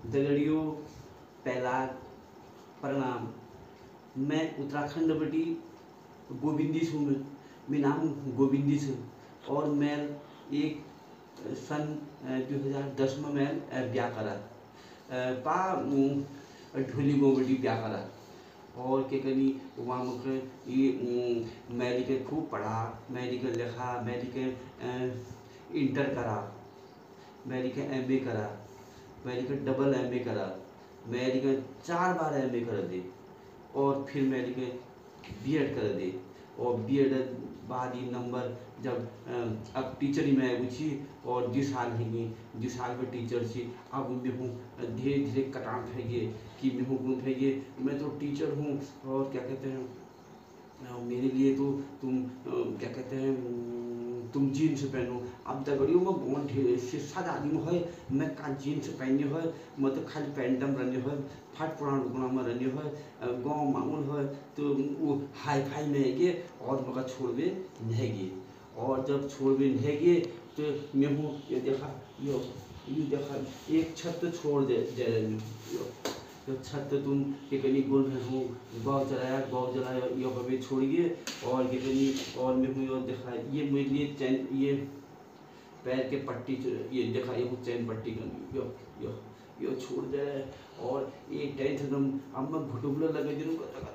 दगड़ियों, पहला प्रणाम। मैं उत्तराखंड बटी गोविंदी छूँ। मैं नाम गोविंदी से और मैं एक सन 2010 में मैं ब्याह करा पा ढोली गोबटी ब्याह करा और के कनी वहाँ मुझे ये मेडिकल खूब पढ़ा, मेडिकल लिखा, मेडिकल इंटर करा, मेडिकल एमए करा, मेडिकल डबल एमए करा, मेडिकल 4 बार एमए कर दे और फिर मेडिकल बीएड कर दे और बीएड बाद ही नंबर जब अब टीचर ही मैं पूछी और 2 साल है 2 साल में टीचर छी। अब मैं हूँ धीरे धीरे कटान फेंगे कि मैं हूँ कौन फेंगे, मैं तो टीचर हूँ और क्या कहते हैं मेरे लिए तो तुम क्या कहते हैं तुम जीन्स पहनो। अब दगड़ियों में बहुत ढेर सादा आदमी है, मैं का जीन्स पहने है, मैं तो खाली पैंटम रहने है, फट पुरान रुकना में रहने है, गाँव मामूल है तो वो हाई फाई में है और मगर छोड़वे नहीं गे और जब छोड़वे नहीं गे तो मैं हूँ ये देखा ये देखा एक छत तो छोड़ दे तो छत तुम के कनी गोल में हूँ गाँव जलाया यो कभी छोड़िए और के कनी और मैं हूँ यो देखा ये मेरे लिए चैन ये पैर के पट्टी ये देखा ये चैन पट्टी करनी यो यो यो छोड़ दे और एक टेंशन तुम अब मैं घुटुबला लगे दिनों का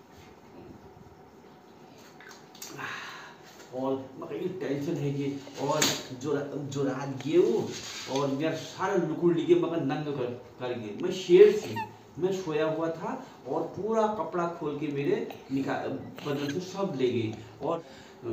और मगर ये टेंशन है कि और जो रात गए और मेरा सारा लुकुड़ लिखे मगर नंग कर गए। मैं शेर थी, मैं सोया हुआ था और पूरा कपड़ा खोल के मेरे निकाल बदन से सब ले गई और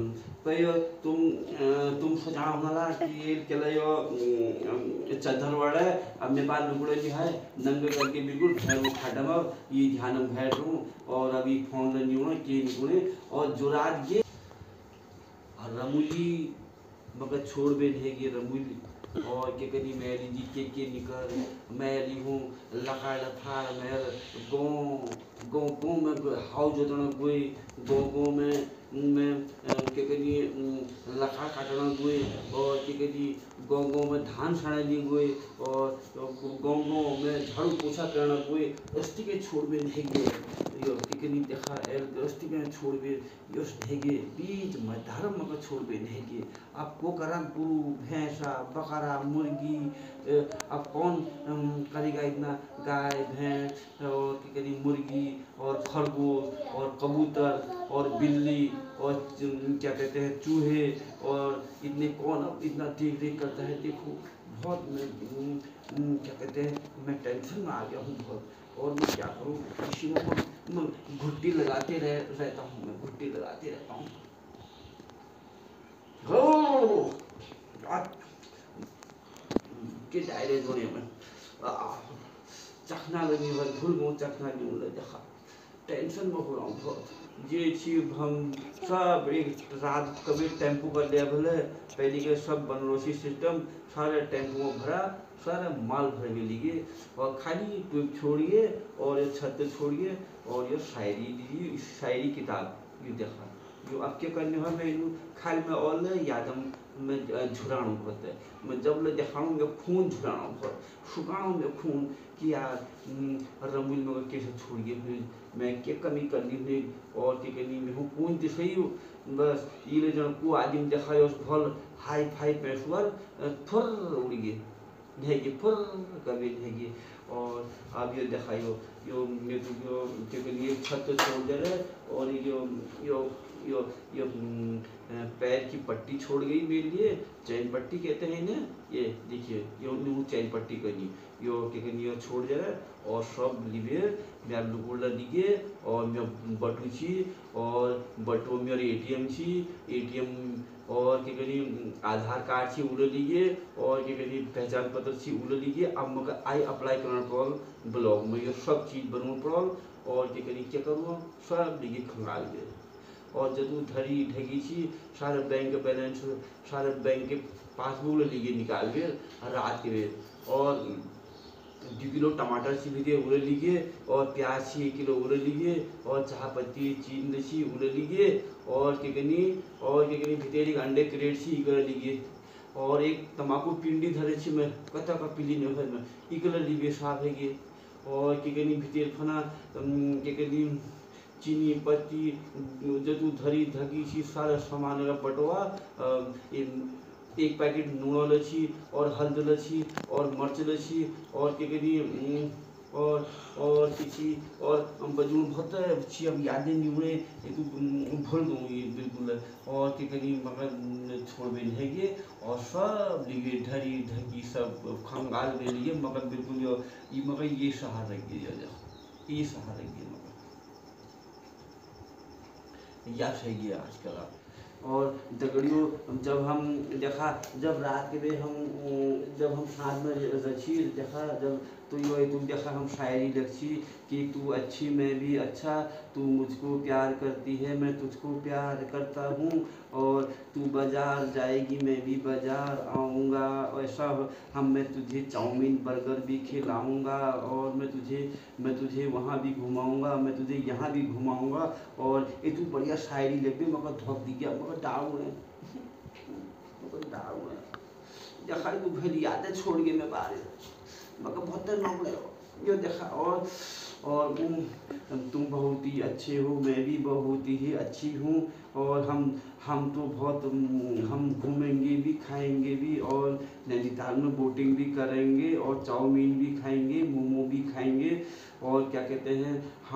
तुम सोचा हमारा कि ये चला यो चद्दर वाला है अब मेरे पास लुकड़े नहीं है नंगे करके बिल्कुल भैर उठा डमा ये ध्यान में बैठ हूँ और अभी फोन नहीं होना के निकुड़े और जो रात ये रमूली मगर छोड़ बे नहीं रमूली और के करी मैरी जी के निकल मैरी हूँ लका लथार मैर गो में हाउ जोतना कोई गो में मैं के करी लका काटना कोई और के करी गो में धान साड़े ली कोई और गो में झाड़ू पोछा करना कोई अस्ती के छोड़ बे नहीं यो कितनी देखा एल गृहस्थी में छोड़ बे योश ढेगे बीच में धर्म में छोड़ बे ढेगे अब को करा गुरु भैंसा बकरा मुर्गी अब कौन करेगा इतना गाय भैंस और करी मुर्गी और खरगोश और कबूतर और बिल्ली और क्या कहते हैं चूहे और इतने कौन अब इतना देख देख करता है। देखो बहुत क्या कहते हैं मैं टेंशन में आ गया हूँ बहुत और मैं क्या करूँ किसी को घुट्टी लगाते रहता हूँ मैं घुट्टी लगाते रहता हूँ के डायरे जोड़े में चखना लगी है भूल गो चखना नहीं मिला देखा टेंशन में हो रहा हूँ बहुत ये चीज हम सब एक रात कभी टेम्पो कर लिया भले पहले के सब बनरोसी सिस्टम सारे टेम्पो में भरा सारा माल भर के लिए और खाली ट्यूब छोड़िए और ये छत छोड़िए और ये शायरी किताब ये देखा जो अब क्या करने है मैं खाली में और यादम में झुराणु होता है मैं जब ले दिखाऊँ मैं खून झुराणु बहुत शुकाणु में खून कि यार रमूल में कैसे छोड़ गए फिर मैं क्या कमी कर ली हुई और क्या करनी मैं हूँ खून तो सही हूँ बस ये जन को आदमी देखा उस भल हाई फाई पैसवर फुर उड़ गए ढेगे फुर कभी ढेगे और अब ये दिखाइयो यो मेरे को क्या करनी छत छोड़ दे रहे और यो पैर की पट्टी छोड़ गई मेरे लिए चैन पट्टी कहते हैं ना ये देखिए यो न्यू चैन पट्टी करनी यो क्या करनी यो छोड़ दे रहा और सब लिबे मैं लुकुड़ा दिए और मैं बटू छी और बटू मेरे एटीएम छी एटीएम और क्या करी आधार कार्ड छी उड़े लिए और क्या करी पहचान पत्र छी उड़े लिए अब मगर आई अप्लाई करना पड़ल ब्लॉक में ये सब चीज़ बनना पड़ल और क्या करी क्या करूँ सब लिए खंगाल गए और जदू धरी ढगी छी सारे बैंक के बैलेंस सारे बैंक के पासबुक लिए निकाल के रात के और 2 किलो टमाटर सी भी उड़े लीजिए और प्याज सी 1 किलो उड़े लीजिए और चाह पत्ती चीन सी उड़े लीजिए और क्या कनी भितेरी अंडे क्रेट सी कर लीजिए और एक तमाकू पिंडी धरे छी मैं कता का पीली ने घर में इकल लिबे साफ है गे और के कनी भीतर फना के कनी चीनी पत्ती जदू धरी धकी छी सारा सामान का पटवा एक पैकेट नून लछी और हल्द लछी और मर्च लछी और के कनी और किसी और बजू बहुत अच्छी अब यादें नहीं हुए ये तो भूल दूँ ये बिल्कुल और के कहीं मगर छोड़ भी नहीं गए और सब लिए ढरी ढकी सब खंगाल ले लिए मगर बिल्कुल ये मगर ये सहारा गया ये सहारा गया मगर या सही है आजकल आप और दगड़ियों जब हम देखा जब रात के हम जब हम साथ में रची देखा जब तो ये तुम देखा हम शायरी लक्षी कि तू अच्छी मैं भी अच्छा तू मुझको प्यार करती है मैं तुझको प्यार करता हूँ और तू बाजार जाएगी मैं भी बाजार आऊँगा ऐसा हम मैं तुझे चाउमीन बर्गर भी खिलाऊँगा और मैं तुझे वहाँ भी घुमाऊँगा मैं तुझे यहाँ भी घुमाऊँगा और ये तू बढ़िया शायरी लग गई मगर धोख दी गया मगर डाउन है मगर डाउन है देखा तू फिर यादें छोड़ गई मैं बाहर मगर बहुत नौकरे यो देखा और तुम बहुत ही अच्छे हो मैं भी बहुत ही अच्छी हूँ और हम तो बहुत हम घूमेंगे भी खाएंगे भी और नैनीताल में बोटिंग भी करेंगे और चाउमीन भी खाएंगे मोमो भी खाएंगे और क्या कहते हैं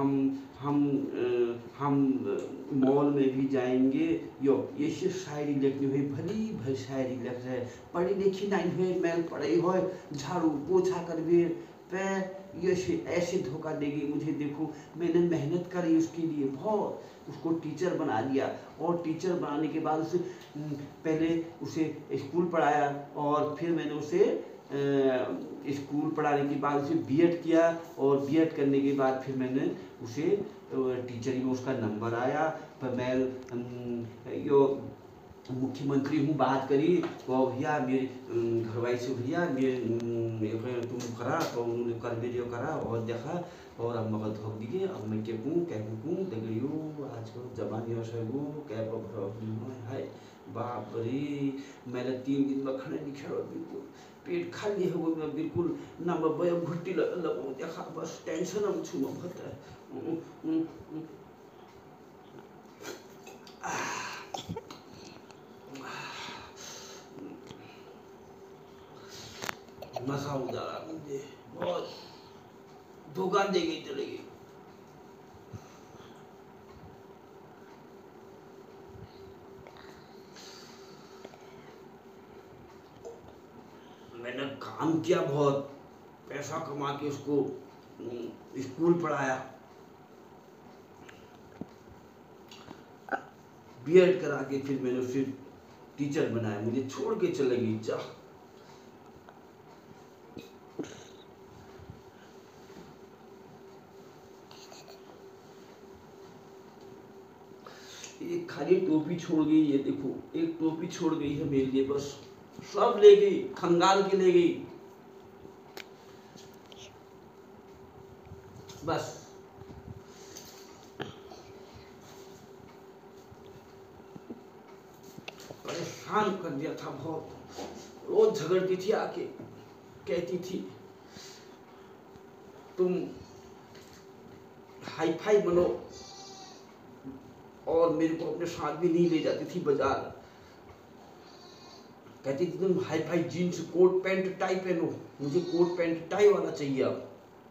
हम मॉल में भी जाएंगे यो ये सिर्फ शायरी लिखनी हुई भली भली शायरी लिख रहे पढ़ी लिखी नहीं हुई मैल पढ़ी हो झाड़ू पोछा कर भी पे ये ऐसे धोखा देगी मुझे देखो मैंने मेहनत करी उसके लिए बहुत उसको टीचर बना दिया और टीचर बनाने के बाद उसे पहले उसे स्कूल पढ़ाया और फिर मैंने उसे स्कूल पढ़ाने के बाद उसे बीएड किया और बीएड करने के बाद फिर मैंने उसे टीचरिंग में उसका नंबर आया पर मैं यो मुख्यमंत्री हूँ बात करी तो भैया मेरे घरवाई से भैया मेरे तुम करा तो उन्होंने कर मेरे करा और देखा और अब मगर धोख दिए अब मैं क्या दगड़ियों आजकल जमाने में सब क्या है बाप रे मैंने 3 दिन में खड़े नहीं खेलो बिल्कुल पेट खाली है वो मैं बिल्कुल ना मैं बया घुट्टी लगो देखा बस टेंशन अब छू बहुत है नशा उतारा मुझे बहुत धोखा दे गई चले गई मैंने काम किया बहुत पैसा कमा के उसको स्कूल पढ़ाया बीएड करा के फिर मैंने उसे टीचर बनाया मुझे छोड़ के चले गई चाह एक खाली टोपी छोड़ गई ये देखो एक टोपी छोड़ गई है मेरे लिए बस सब ले गई खंगाल के ले गई बस परेशान कर दिया था बहुत रोज झगड़ती थी आके कहती थी तुम हाई फाई बनो और मेरे को अपने साथ भी नहीं ले जाती थी बाजार कहती थी तुम hi fi jeans coat pant tie पहनो मुझे कोट पैंट टाई वाला चाहिए अब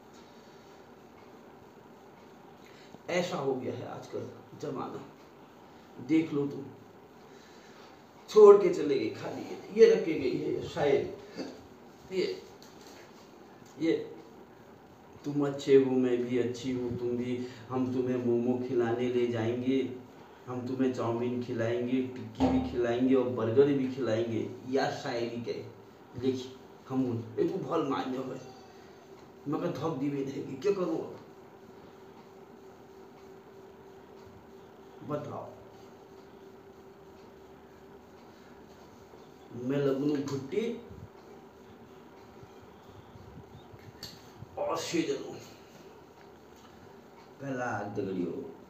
ऐसा हो गया है आजकल जमाना देख लो तुम छोड़ के चले गई खाली ये रख के गई है शायद ये तुम अच्छे हो मैं भी अच्छी हूँ तुम भी हम तुम्हें मोमो खिलाने ले जाएंगे हम तुम्हें चाउमीन खिलाएंगे टिक्की भी खिलाएंगे और बर्गर भी खिलाएंगे या शायरी के लिखी हम ये तो बहुत मान्य है मगर धोख दी हुई रहेगी क्या करूँ बताओ मैं लगनू घुट्टी और सीजनों पहला दगड़ियों